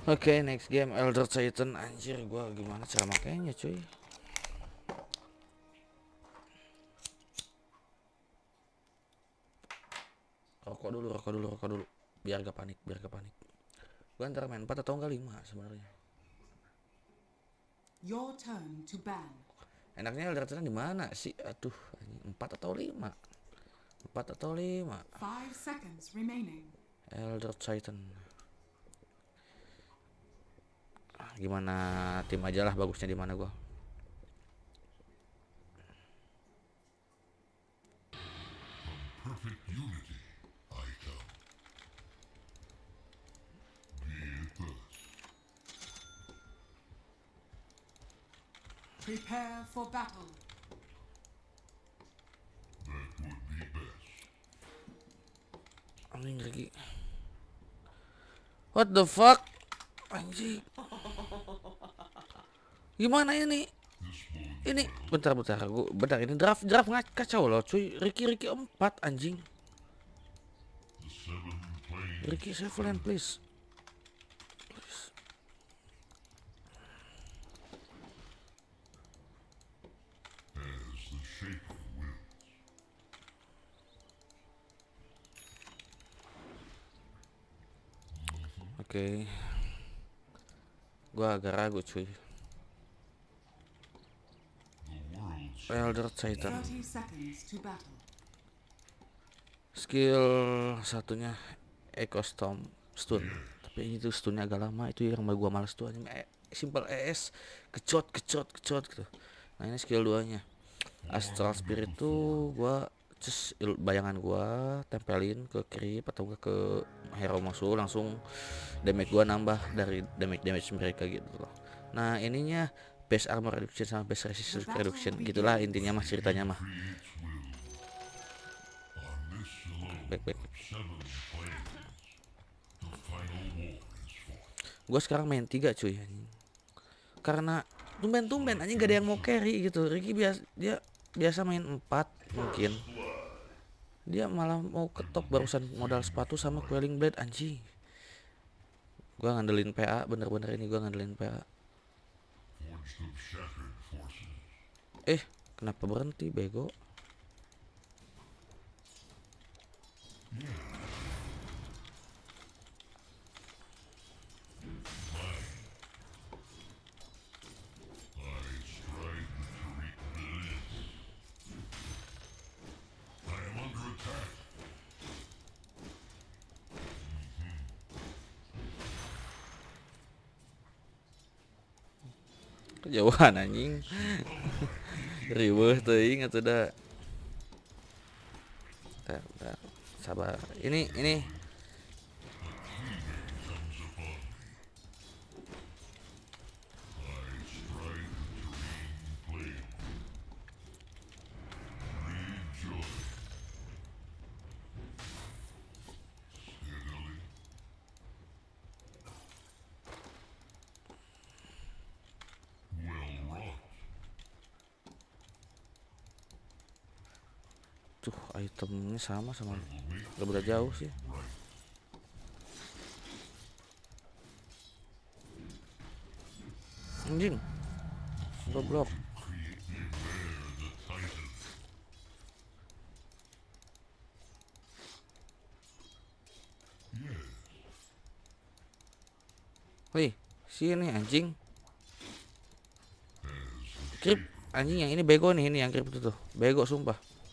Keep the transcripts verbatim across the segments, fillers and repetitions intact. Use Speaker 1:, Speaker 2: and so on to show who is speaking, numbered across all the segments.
Speaker 1: Oke, okay, next game Elder Titan. Anjir, gua gimana cara makainya, cuy? Rokok dulu, rokok dulu, rokok dulu. Biar gak panik, biar gak panik. Gua antara main empat atau enggak lima sebenarnya.
Speaker 2: Your turn to ban.
Speaker 1: Enaknya Elder Titan di mana sih? Aduh, empat atau lima? empat atau lima?
Speaker 2: five seconds remaining.
Speaker 1: Elder Titan. Gimana tim aja lah, bagusnya di mana gua.
Speaker 3: Perfect unity, I come. Be it thus.
Speaker 2: Prepare for battle.
Speaker 3: That would be best.
Speaker 1: Anjing lagi. What the fuck? Anjing. Gimana ini? Ini bentar bentar gua bentar ini draft draft nggak kacau loh cuy. Ricky Ricky empat anjing. Ricky seven please. Please.
Speaker 3: As the shaper wills.
Speaker 1: Oke. Okay. Gua agak ragu cuy. Elder Titan. Skill satunya Echo Storm stun. Tapi itu stunnya agak lama, itu yang gua males tuh anjing. Simple E S kecot kecot kecot gitu. Nah, ini skill duanya. Astral Spirit tuh gua just bayangan gua tempelin ke creep atau ke hero musuh, langsung damage gua nambah dari damage damage mereka gitu loh. Nah, ininya base armor reduction sama base resistance reduction, gitulah intinya mah ceritanya mah. Back back. Gue sekarang main tiga cuy, karena tumben-tumben anjing gak ada yang mau carry gitu. Ricky biasa dia biasa main empat mungkin, dia malah mau ke top barusan modal sepatu sama quelling blade anjing. Gue ngandelin P A, bener-bener ini gue ngandelin P A. Eh, kenapa berhenti bego? Kejauhan anjing. Riweuh teuing atuh da. Bentar, bentar. Sabar. Ini ini tuh itemnya sama sama gak beda jauh sih. Anjing goblok. Wih, sini anjing. Krip anjing yang ini bego nih, ini yang krip itu tuh. Bego sumpah.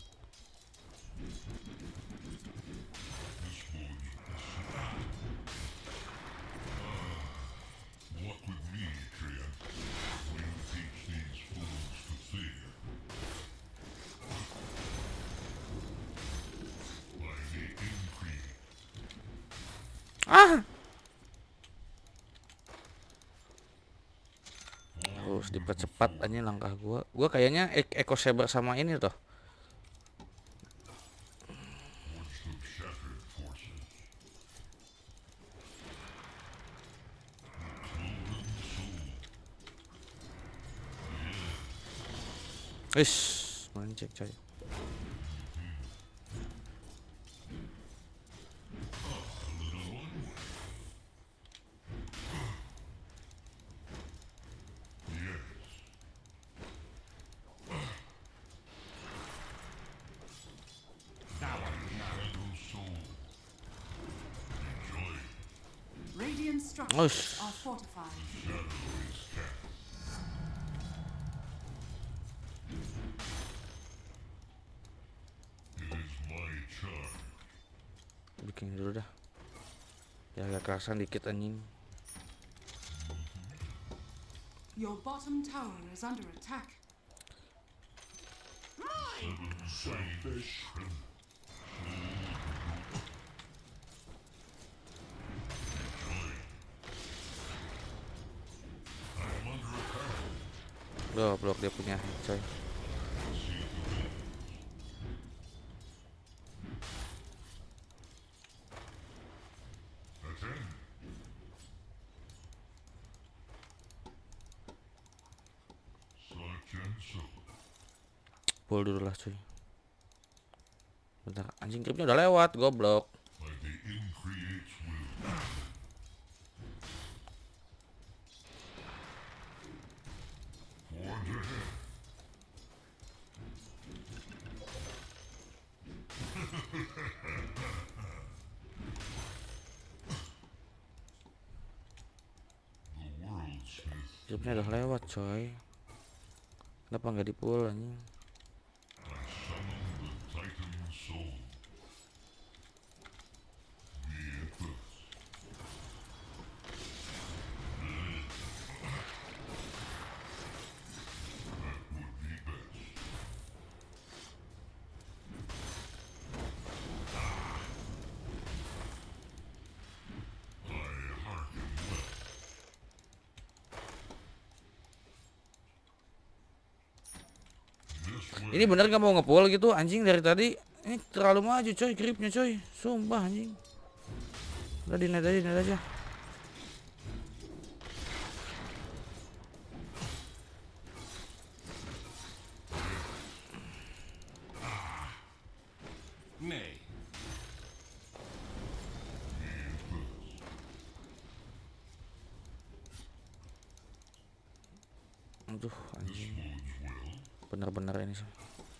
Speaker 1: Ah. Harus dipercepat aja langkah gua. Gua kayaknya Echo Saber sama ini tuh. Ish, mancing coy.
Speaker 2: Radiant structures
Speaker 1: Ush.
Speaker 2: are fortified.
Speaker 3: It is my charge.
Speaker 1: Bikin dulu dah. Ya agak kerasan dikit anjing.
Speaker 2: Your bottom tower is under attack.
Speaker 3: Selfish. I'm under attack.
Speaker 1: Goblok dia punya coy.
Speaker 3: Attend. Such and so.
Speaker 1: Pull dulu lah cuy. Bentar, anjing creepnya udah lewat, goblok.
Speaker 3: Like the increates will. Forge ahead. The worldsmith.
Speaker 1: Creepnya udah lewat coy. Kenapa nggak di pull anjing?
Speaker 3: I summon the Titan soul. Be it thus. That would be best. I hearken well. This way.
Speaker 1: Ini bener nggak mau ngepull gitu anjing dari tadi? Ini terlalu maju coy creepnya coy. Sumpah anjing. Udah di net aja, di net aja.
Speaker 4: Nay.
Speaker 1: Aduh anjing.
Speaker 3: Bodes well.
Speaker 1: Bener-bener ini sih.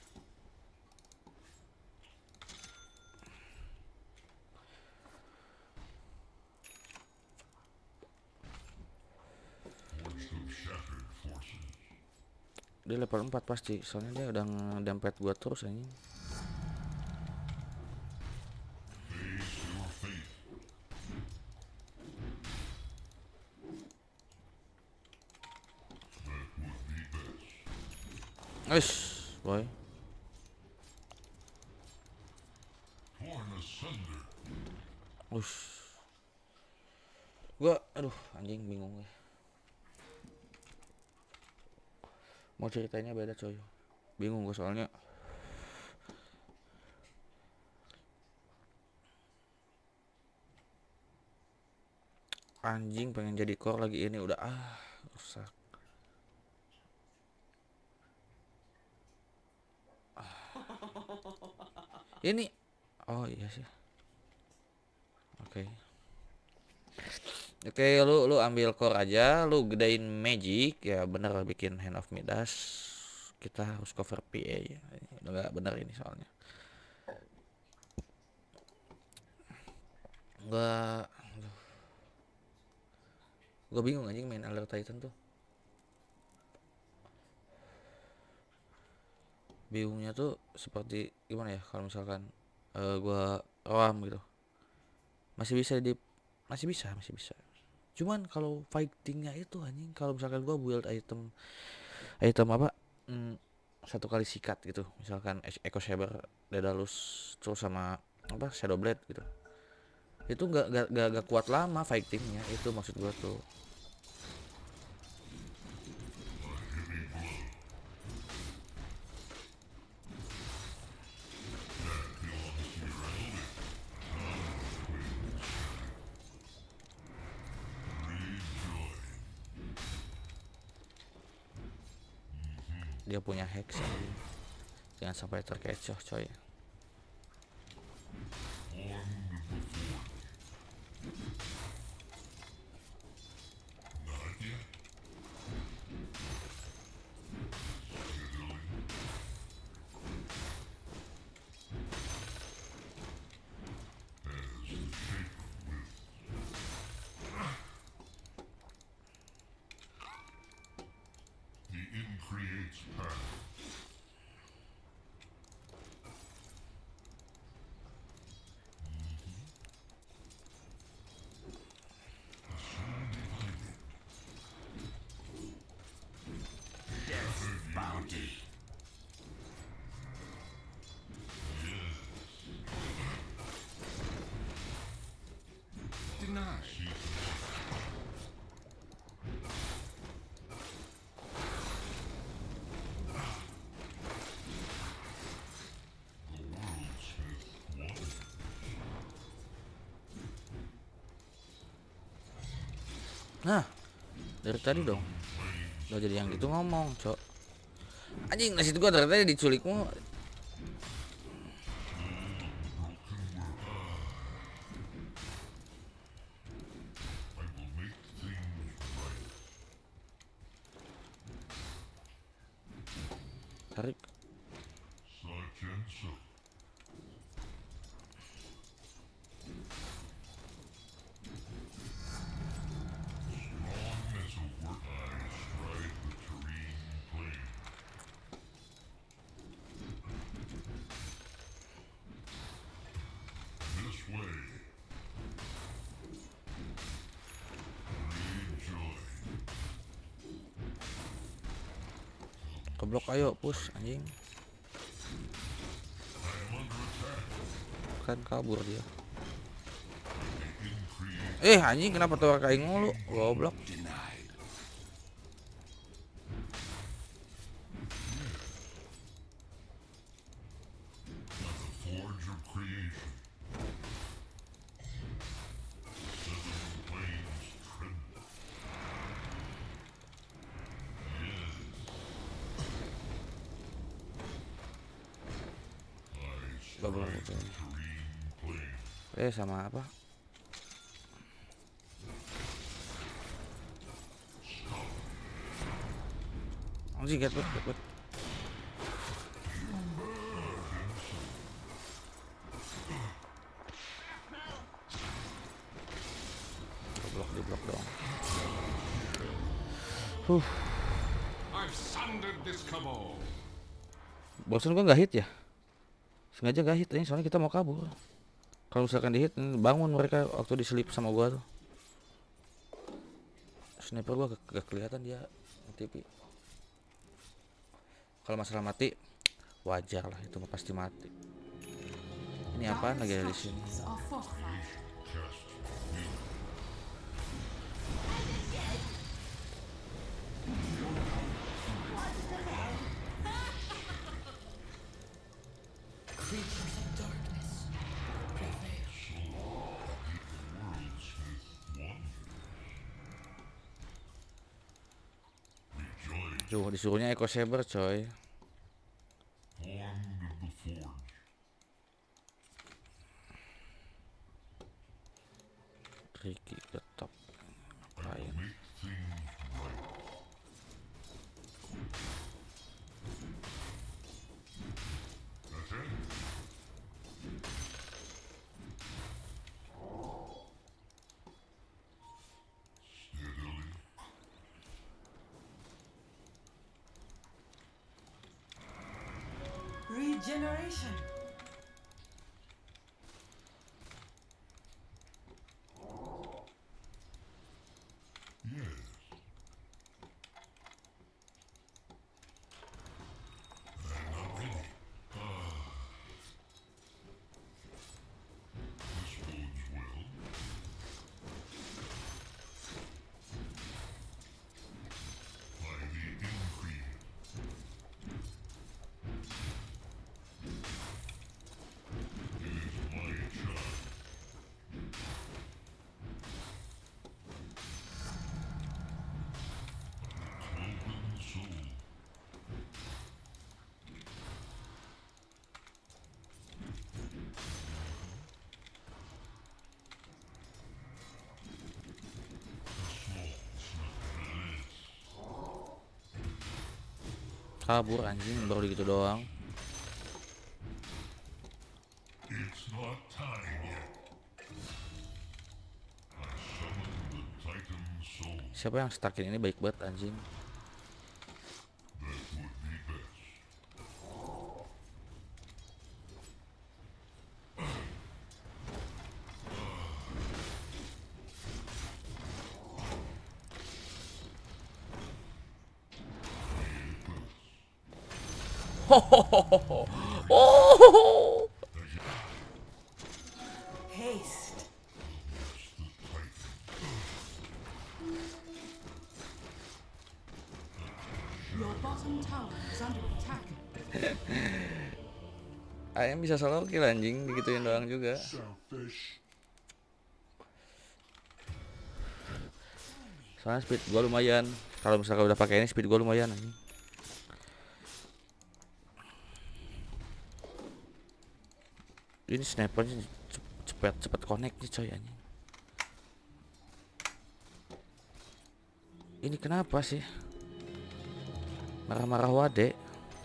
Speaker 3: Forged of shattered forces.
Speaker 1: Dia level empat pasti, soalnya dia udah ngedempet gua terus anjing.
Speaker 3: Face your fate. That would be best.
Speaker 1: Eish, boy.
Speaker 3: Torn asunder.
Speaker 1: Ush. Gua aduh anjing bingung gue. Mau ceritanya beda coy. Bingung gue soalnya. Anjing pengen jadi core lagi ini udah ah rusak. Ah. Ini oh iya sih. Oke. Oke, lu lu ambil core aja, lu gedein magic ya bener bikin Hand of Midas. Kita harus cover P A ya. Udah nggak bener ini soalnya. Gua Gue bingung anjing main Alert Titan tuh. Bingungnya tuh seperti gimana ya kalau misalkan uh, gue ram gitu. Masih bisa di masih bisa, masih bisa. Cuman kalau fightingnya itu anjing kalau misalkan gue build item item apa? Hmm, satu kali sikat gitu. Misalkan Echo Saber, Daedalus terus sama apa? Shadow Blade gitu. Itu gak, gak, gak, gak kuat lama fightingnya, itu maksud gue tuh. Dia punya hex ini. Jangan sampai terkecoh coy.
Speaker 3: Not yet. As the shaper will.
Speaker 4: Denied.
Speaker 1: Nah, dari tadi dong. Udah jadi yang gitu ngomong, cok. Anjing, nasi itu gua dari tadi diculikmu. Tarik.
Speaker 3: Such and so. Strong as a work, I stride the terrain plane. This way. Rejoice.
Speaker 1: Keblok, ayo push anjing. Kan kabur dia. Eh anjing, kenapa tuh kayak mulu? Goblok.
Speaker 4: Denied.
Speaker 3: The forge of creation. Seven planes tremble. Yes. I
Speaker 1: Goblok
Speaker 3: stride
Speaker 1: itu.
Speaker 3: the terrain plane.
Speaker 1: Eh sama apa? Anjing, get back, get back. Goblok, di blok dong. Huh,
Speaker 4: I've sundered this cabal.
Speaker 1: bosan gua nggak hit ya. Sengaja nggak hit ini soalnya kita mau kabur. Kalau misalkan di hit, bangun mereka waktu diselip sama gua tuh. Sniper gua gak, gak kelihatan dia T P. Kalau masalah mati, wajar lah, itu mah pasti mati. Ini apaan lagi ada di sini?
Speaker 2: Structures are fortified.
Speaker 3: Cast.
Speaker 5: Creatures of darkness prevail.
Speaker 3: Worlds with wonder. Rejoice.
Speaker 1: Tuh disuruhnya Eco Saber coy.
Speaker 3: Formed of the forge.
Speaker 1: Ricky ke top.
Speaker 3: I will
Speaker 1: Ngapain?
Speaker 3: make things right. That's it. Steadily.
Speaker 2: Regeneration.
Speaker 3: Yes. I'm not ready. Ah. This bodes well. By the increase. It is my child. Cloven soul.
Speaker 1: Kabur anjing, baru gitu doang.
Speaker 3: It's not time yet. I summon the Titan soul.
Speaker 1: Siapa yang stakin ini baik banget anjing.
Speaker 3: That would be best.
Speaker 1: Oh,
Speaker 2: Haste.
Speaker 3: The Titan
Speaker 2: bottom tower is under attack.
Speaker 1: Ayam bisa solo kill anjing, digituin doang juga.
Speaker 3: Selfish.
Speaker 1: Soalnya speed gua lumayan. Kalau misalkan udah pakai ini speed gua lumayan anjing. Ini snipernya cepet cepet connect nih coy anjing. Ini kenapa sih? Marah-marah wade.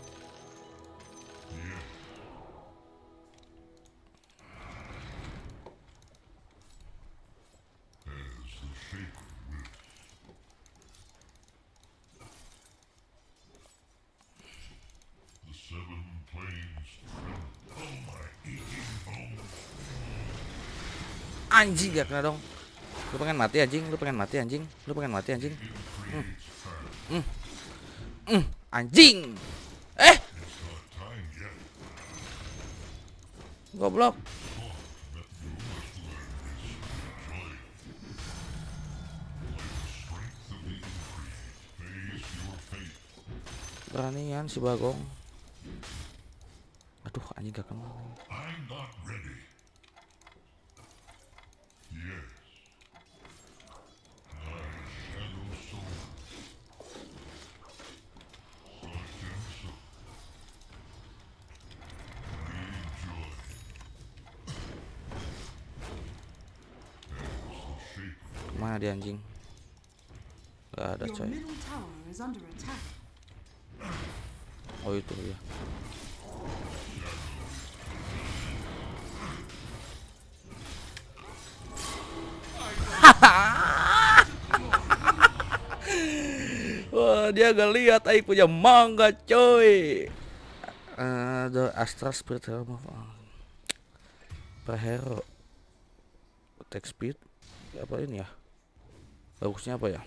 Speaker 1: Anjing gak kena dong. Lu pengen mati anjing, lu pengen mati anjing, lu pengen mati anjing. Hmm. Hmm. Hmm. Anjing. Eh. Goblok. Beranian si Bagong. Aduh anjing gak kena.
Speaker 3: I'm not ready. Yes. My shadow soul. Such and so. Rejoice. As the shaper.
Speaker 1: Mana dia anjing? Gak ada
Speaker 2: Your
Speaker 1: coy.
Speaker 2: middle tower is under attack.
Speaker 1: Oh itu ya. Wah dia gak lihat Aing punya mangga coy. Ada uh, Astral Spirit Realm of Perhero Attack Speed apa ini ya? Bagusnya apa ya?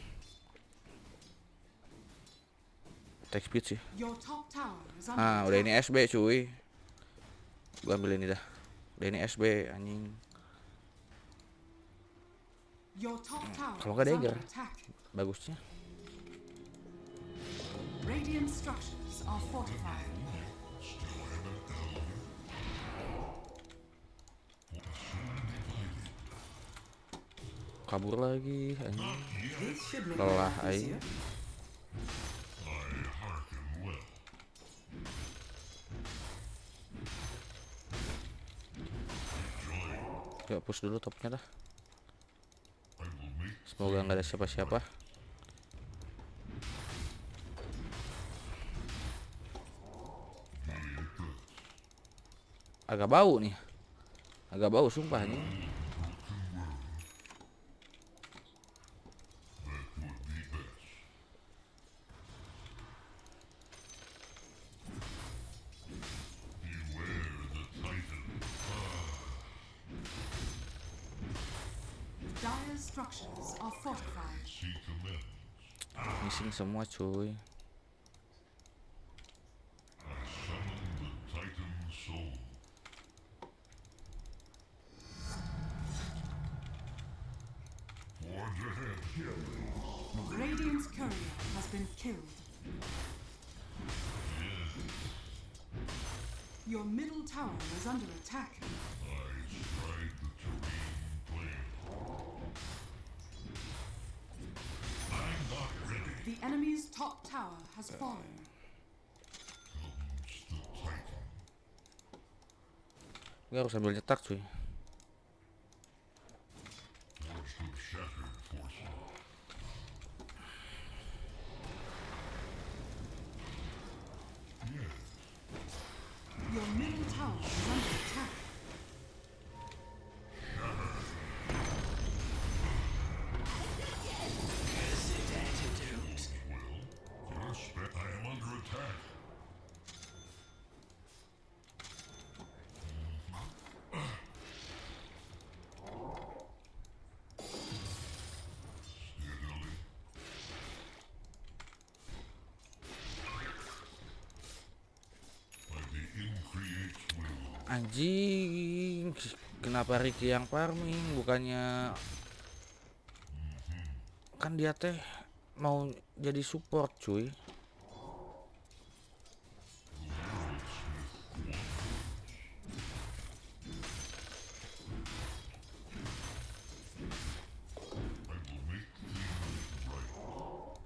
Speaker 1: Attack Speed sih.
Speaker 2: Your top tower is under
Speaker 1: Ah udah ini
Speaker 2: attack.
Speaker 1: S B cuy. Gua ambil ini dah. Udah ini S B anjing.
Speaker 2: Your top tower
Speaker 1: Kalau nggak
Speaker 2: is under
Speaker 1: dagger.
Speaker 2: attack.
Speaker 1: Bagusnya.
Speaker 2: Radiant structures are fortified.
Speaker 1: Kabur lagi anjing.
Speaker 2: This should make
Speaker 1: Lelah
Speaker 2: life
Speaker 1: aing.
Speaker 2: easier.
Speaker 3: I hearken well.
Speaker 1: Yuk push dulu topnya dah.
Speaker 3: I will make
Speaker 1: Semoga nggak ada siapa-siapa. Agak bau nih. Agak bau sumpah nih.
Speaker 3: that would be best. Beware the Titan.
Speaker 2: Dire structures are fortified.
Speaker 3: Seek amends.
Speaker 1: Missing semua cuy.
Speaker 3: I summon the Titan soul. Forge ahead.
Speaker 2: Radiant's courier has been killed. Your middle tower is under attack.
Speaker 3: I stride the terrain plane. I'm not ready.
Speaker 2: The enemy's top tower has fallen.
Speaker 3: Comes the Titan.
Speaker 1: Gue harus sambil nyetak cuy.
Speaker 3: Forged of shattered forces. Yes.
Speaker 2: Your middle tower is under attack.
Speaker 3: Well, your spe- I am under attack. Steadily. By the increate will.
Speaker 1: Anjing. Kenapa Ricky yang farming bukannya kan dia teh mau jadi support cuy.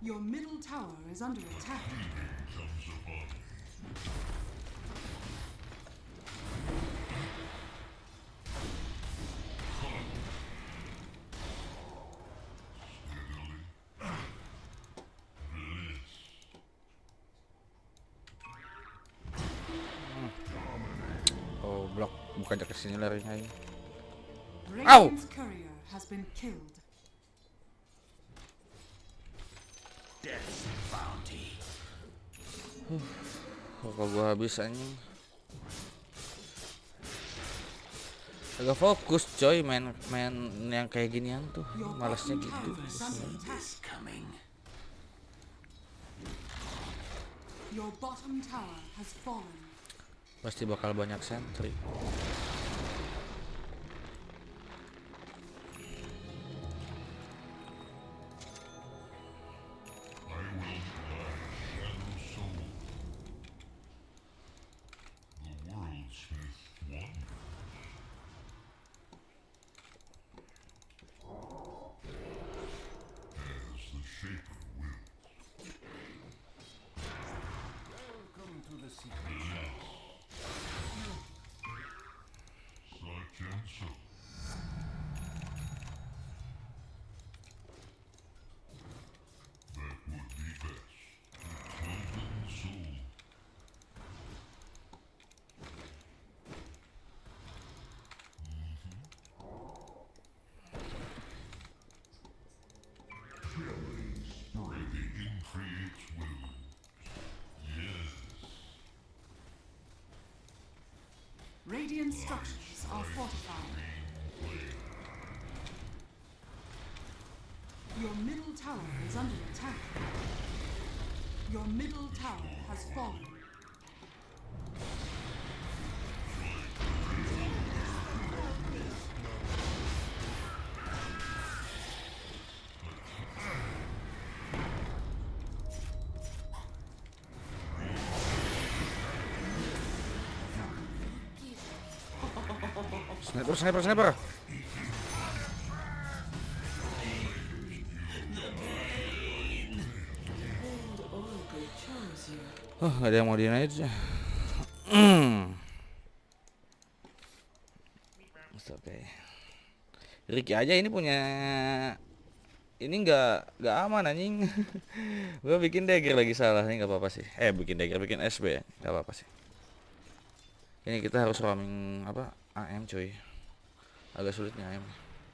Speaker 2: Your middle tower is under attack.
Speaker 3: comes upon me. Steadily. Bliss.
Speaker 1: Oh, blok bukannya ke sini larinya ini.
Speaker 2: Radiant's courier has been killed.
Speaker 6: Death's bounty.
Speaker 1: Kok gua habis anjing. Agak fokus coy main main yang kayak ginian tuh.
Speaker 2: Your
Speaker 1: Malasnya
Speaker 2: bottom
Speaker 1: gitu.
Speaker 2: tower is under attack.
Speaker 6: Is coming.
Speaker 2: Your bottom tower has fallen.
Speaker 1: Pasti bakal banyak sentry.
Speaker 3: I will flash shadow soul. The worldsmith wonders. As the shaper wills.
Speaker 6: Welcome to the secret.
Speaker 3: Such and so. That would be best. The cloven soul. Where the increates will. Yes.
Speaker 2: Radiant structures are fortified. Your middle tower is under attack. Your middle tower has fallen.
Speaker 1: Sniper, sniper, sniper. Oh, gak ada yang mau dinaik aja. Oke. Ricky aja ini punya ini nggak nggak aman anjing. Gua bikin dagger lagi salah nih, nggak apa-apa sih. Eh bikin dagger, bikin S B ya, nggak apa-apa sih. Ini kita harus roaming apa A M coy. Agak sulitnya A M.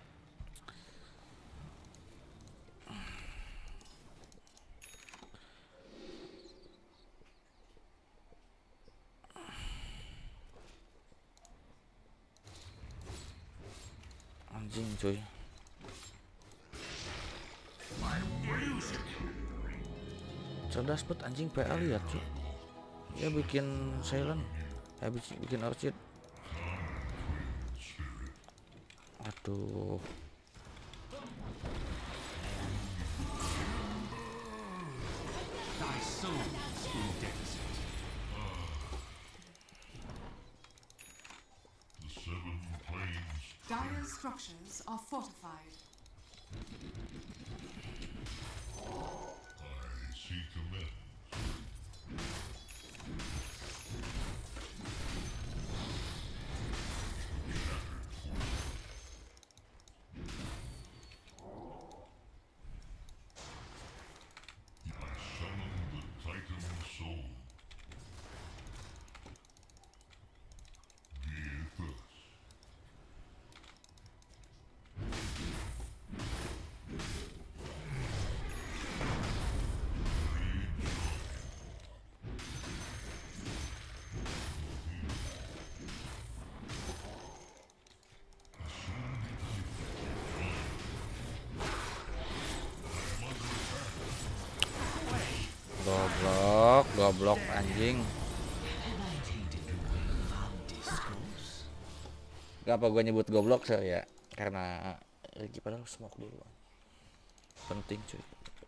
Speaker 1: Anjing coy. Cerdas bet anjing P A lihat cuy. Dia bikin silent. Habis bikin orchid. Aduh.
Speaker 6: Thy soul in deficit.
Speaker 3: The seven planes.
Speaker 2: Dire structures are fortified.
Speaker 3: I seek amends. I summon the Titan soul. Be it thus.
Speaker 1: Goblok, goblok anjing. Gak apa gua nyebut goblok sih ya, karena Ricky padahal smoke dulu. Penting cuy.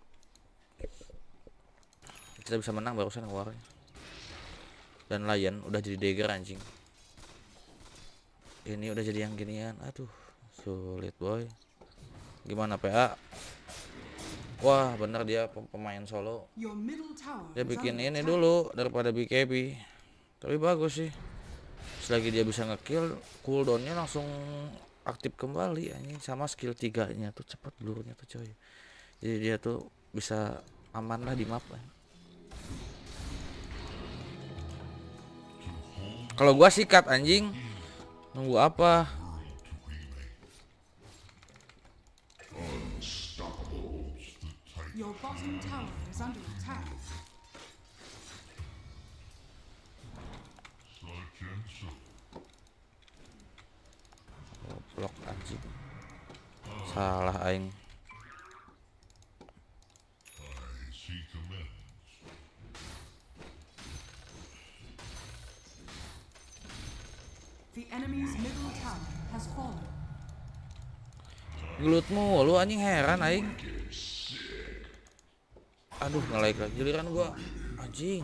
Speaker 1: Kita bisa menang barusan keluarnya. Dan Lion udah jadi dagger anjing. Ini udah jadi yang ginian. Aduh, sulit boy. Gimana P A? Wah bener dia pemain solo.
Speaker 2: Your middle tower
Speaker 1: Dia
Speaker 2: is
Speaker 1: bikin
Speaker 2: under
Speaker 1: ini
Speaker 2: attack.
Speaker 1: dulu daripada B K B. Tapi bagus sih. Selagi dia bisa ngekill, cooldownnya langsung aktif kembali anjing, sama skill tiganya tuh cepet blurnya tuh coy. Jadi dia tuh bisa aman lah di map lah. Kalau gua sikat anjing, nunggu apa?
Speaker 2: Your bottom tower is under attack.
Speaker 3: Such and so.
Speaker 1: Blok anjing. Salah aing.
Speaker 3: I seek amends.
Speaker 2: The enemy's middle tower has fallen.
Speaker 1: Gelutmu lu anjing, heran aing. Aduh nge-lag lagi giliran gua anjing.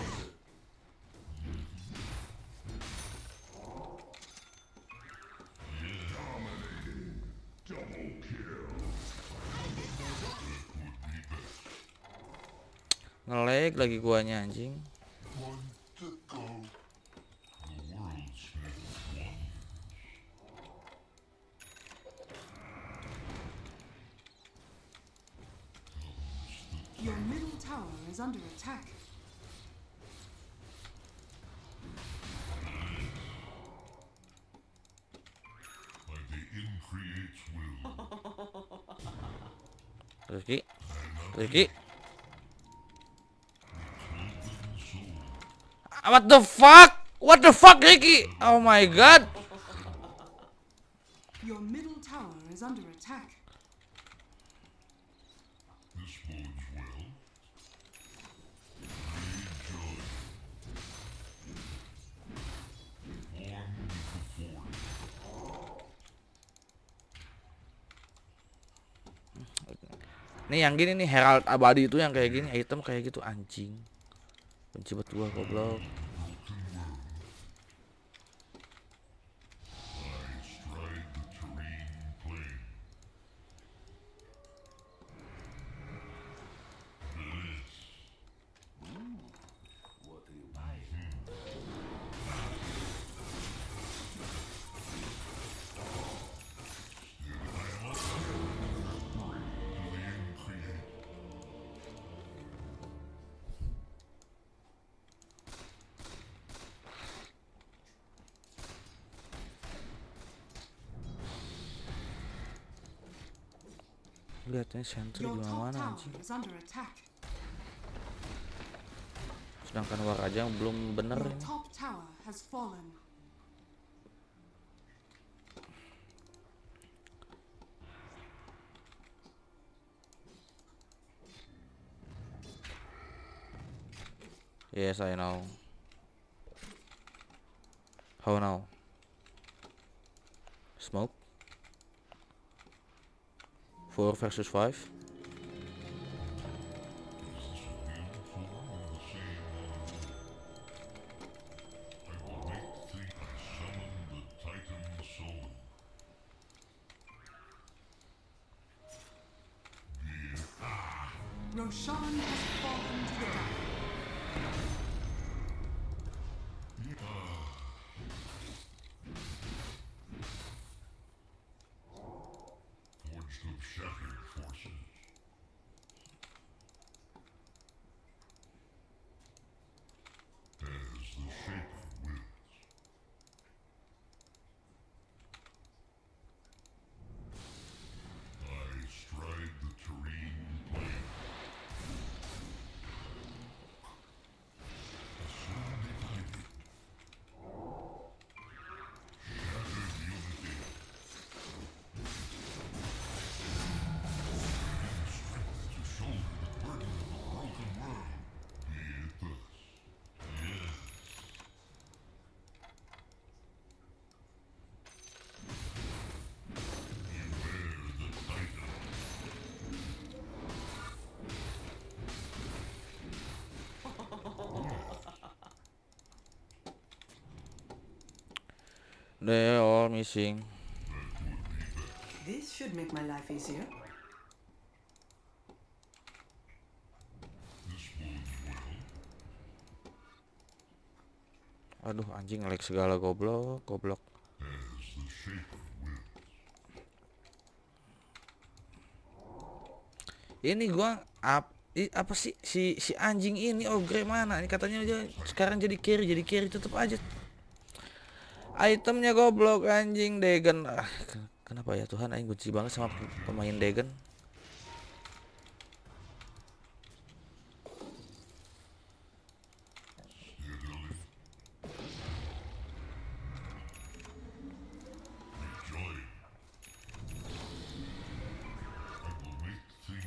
Speaker 1: Nge-lag lagi guanya anjing.
Speaker 2: Your middle tower is under attack.
Speaker 3: By the increates will.
Speaker 1: Rizky, Rizky. What the fuck? What the fuck, Ricky? Oh my god.
Speaker 2: Your middle tower is under attack.
Speaker 3: This bodes well.
Speaker 1: Nih yang gini nih, Herald abadi itu yang kayak gini, item kayak gitu anjing. Benci banget gua goblok. Lihatnya sentry
Speaker 2: Your
Speaker 1: di
Speaker 2: top
Speaker 1: mana
Speaker 2: tower
Speaker 1: anjing.
Speaker 2: is under attack.
Speaker 1: Sedangkan war aja belum bener
Speaker 2: Your
Speaker 1: ini.
Speaker 2: top tower has fallen.
Speaker 1: Yes, I know. How now? Smoke. Four versus five.
Speaker 2: Roshan has fallen to the ground.
Speaker 3: Forged of shattered forces. As the Shaper wills. I stride the terrain plain. Assume divided. Shattered unity. Strength to shoulder the burden of a broken world. Be it thus. Yes. Beware the Titan.
Speaker 1: They all missing.
Speaker 5: This should make my life easier.
Speaker 1: Aduh anjing lag segala goblok, goblok.
Speaker 3: as the shaper wills.
Speaker 1: Ini gua ap, i, apa sih si si anjing ini ogre mana? Ini katanya dia sekarang jadi carry, jadi carry tetap aja. Itemnya goblok anjing Degen. Ah, kenapa ya Tuhan aing benci banget sama pemain Degen.
Speaker 3: Rejoin. I will make things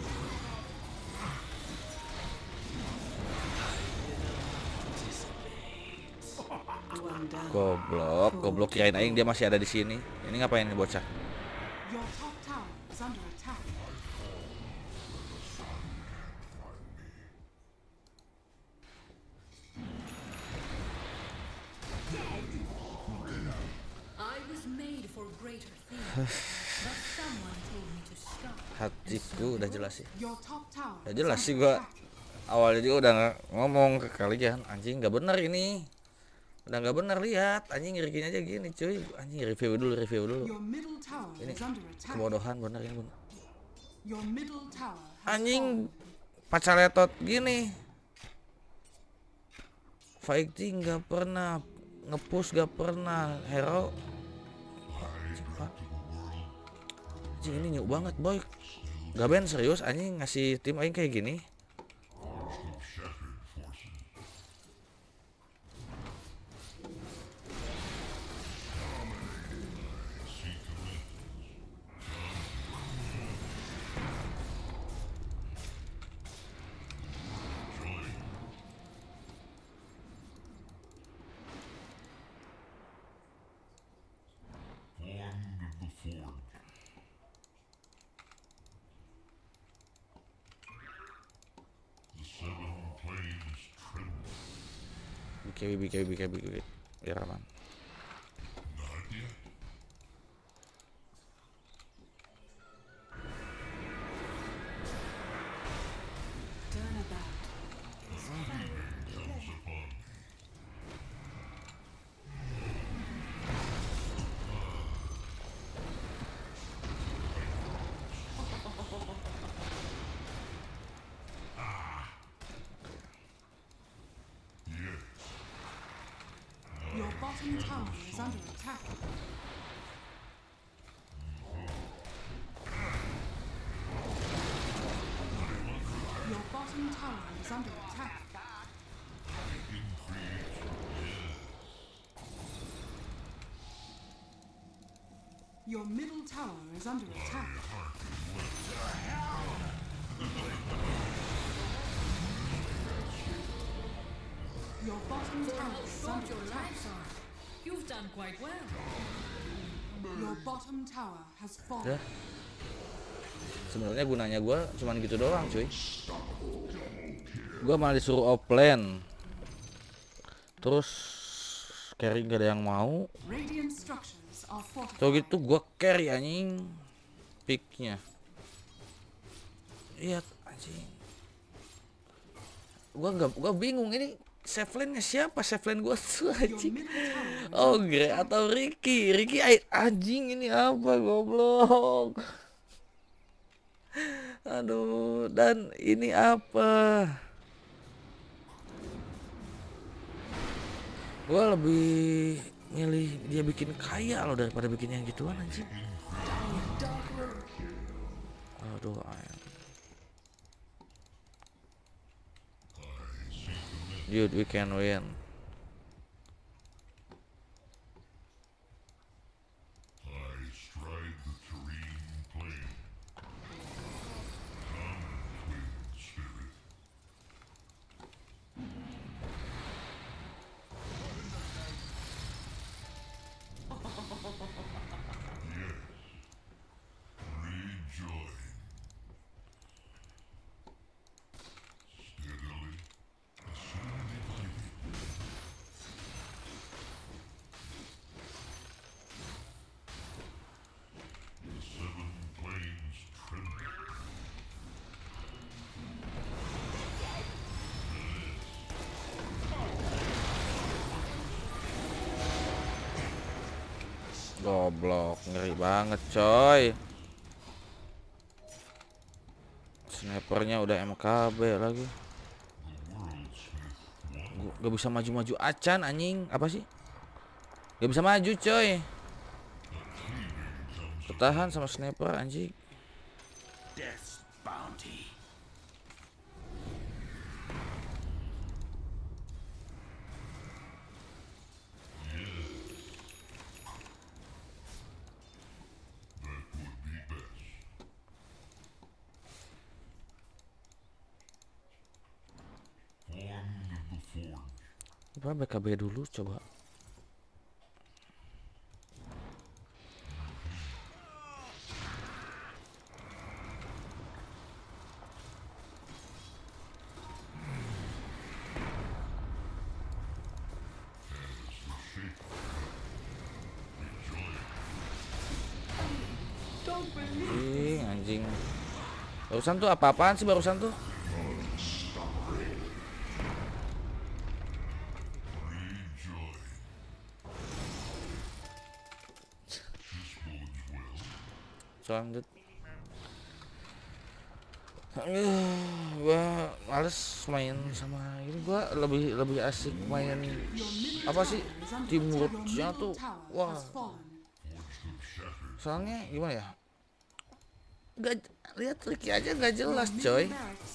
Speaker 2: One down.
Speaker 1: Goblok, goblok kirain aing dia masih ada di sini. Ini ngapain nih bocah?
Speaker 2: Your top tower is under attack.
Speaker 5: I was made for greater things, but someone told me to stop.
Speaker 1: Hatiku udah jelas sih.
Speaker 2: Your top tower
Speaker 1: Ya
Speaker 2: is
Speaker 1: jelas
Speaker 2: under
Speaker 1: sih gua
Speaker 2: attack.
Speaker 1: awalnya juga udah ngomong ke kalian anjing nggak bener ini. Udah nggak bener lihat anjing ngirikin aja gini cuy. Anjing review dulu, review dulu.
Speaker 2: Your middle tower
Speaker 1: Ini
Speaker 2: is under attack.
Speaker 1: kebodohan bener ini bener.
Speaker 2: Your middle tower has
Speaker 1: Anjing
Speaker 2: fallen.
Speaker 1: pacaletot gini. Fighting gak pernah, ngepush gak pernah, hero. Anjing ini nyuk banget boy. Gak ben serius anjing ngasih tim aing kayak gini.
Speaker 3: forced of shattered forces. Seek the lentils. Join. Formed of the forge. The seven planes tremble.
Speaker 1: B K B, B K B, B K B, B K B. Biar aman.
Speaker 3: Not yet.
Speaker 2: Turnabout.
Speaker 3: Comes upon me. Yes.
Speaker 2: Your bottom tower is under attack. Your bottom tower is under attack.
Speaker 3: In creation.
Speaker 2: Your middle tower is under attack. Your bottom tower
Speaker 5: How
Speaker 2: is
Speaker 5: short
Speaker 2: under
Speaker 5: your
Speaker 2: attack.
Speaker 5: lives are. You've done quite well.
Speaker 2: Your bottom tower has
Speaker 1: Ya.
Speaker 2: fallen.
Speaker 1: Sebenarnya gunanya gua cuman gitu doang cuy. Gua malah disuruh offlane. Terus carry gak ada yang mau.
Speaker 2: Radiant structures are
Speaker 1: So
Speaker 2: fortified.
Speaker 1: gitu gua carry anjing picknya. Iya anjing. Gua nggak, gua bingung ini save lane-nya siapa? Save lane gua tuh
Speaker 2: Your
Speaker 1: anjing.
Speaker 2: middle tower is
Speaker 1: Oh,
Speaker 2: under
Speaker 1: Gre atau Ricky? Ricky ai- anjing ini apa goblok? Aduh, dan ini apa? Gua lebih milih dia bikin kaya loh daripada bikin yang gituan anjing. Aduh, ayam. Dude, we can win.
Speaker 3: I stride the terrene plane. Come, twin spirit. Yes. Rejoin. Steadily, assume divided.
Speaker 1: Goblok, ngeri banget coy. Snipernya udah M K B lagi. Gua gak bisa maju-maju acan anjing. Apa sih? Gak bisa maju coy. Ketahan sama sniper anjing.
Speaker 6: Death's bounty.
Speaker 1: Apa B K B dulu coba. Anjing, anjing. Barusan tuh apa-apaan sih barusan tuh? Lanjut. Uh, gua males main sama ini, gua lebih lebih asik main apa sih teamworknya tuh. Wah, soalnya gimana ya, nggak lihat triknya aja nggak jelas coy.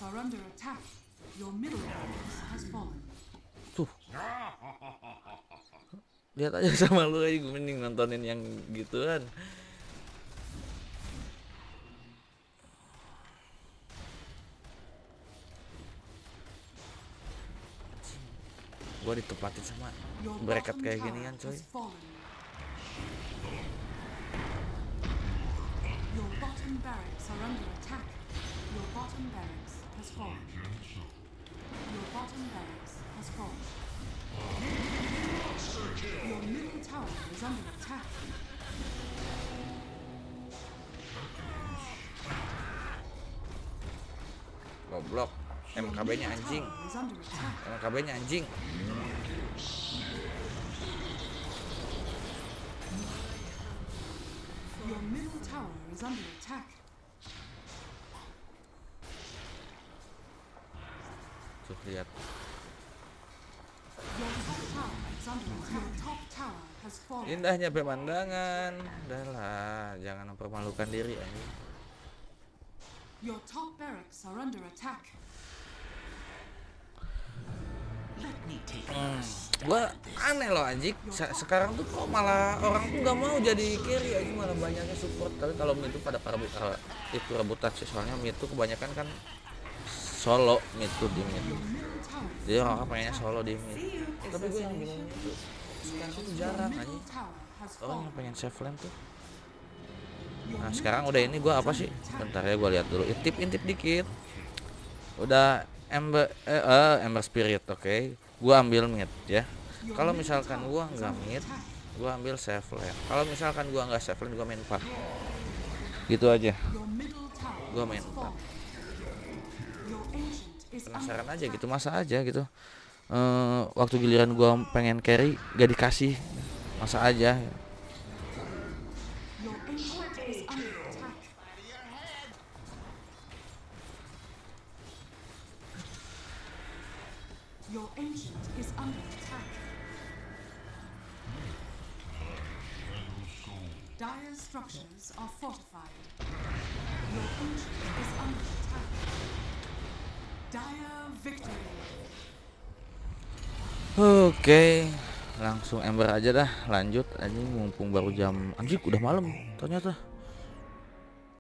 Speaker 1: Tuh, lihat aja sama lu aja, gue mending nontonin yang gituan. Gua ditempatin sama bracket kayak ginian coy.
Speaker 2: Your bottom barracks are under attack. Your bottom barracks has fallen. Your bottom barracks has fallen. Your middle tower is under attack.
Speaker 1: Goblok, M K B-nya anjing.
Speaker 2: Is under attack.
Speaker 1: M K B-nya anjing.
Speaker 2: Your middle tower is under attack.
Speaker 1: Tuh lihat.
Speaker 2: Your top tower is under attack. Your top tower has fallen.
Speaker 1: Indahnya pemandangan. Udahlah, jangan mempermalukan diri anjing.
Speaker 2: Your top barracks are under attack.
Speaker 6: Let me take
Speaker 1: Hmm, gua aneh loh anjing. Se- Sekarang tuh kok malah orang tuh nggak mau jadi carry aja, malah banyaknya support. Tapi kalau mid itu pada para uh, itu rebutan sih, soalnya mid itu kebanyakan kan solo mid tuh di mid. Jadi orang pengennya solo di mid. Tapi gue yang bingung itu sekarang tuh jarang anjing orang yang pengen save lane tuh. Nah sekarang udah ini gua apa sih? Bentar ya, gua lihat dulu. Intip intip dikit. Udah ember eh, eh ember spirit, oke. Okay. Gua ambil mid ya. Kalau misalkan gua nggak mid, gua ambil save lane. Kalau misalkan gua nggak save lane, gua main part. Gitu aja. Gua main part. Penasaran aja gitu, masa aja gitu. Uh, waktu giliran gua pengen carry gak dikasih, masa aja.
Speaker 2: Your ancient is under attack. Dire structures are fortified. Your ancient is under attack. Dire victory.
Speaker 1: Oke, langsung ember aja dah, lanjut anjing, mumpung baru jam anjing udah malam ternyata.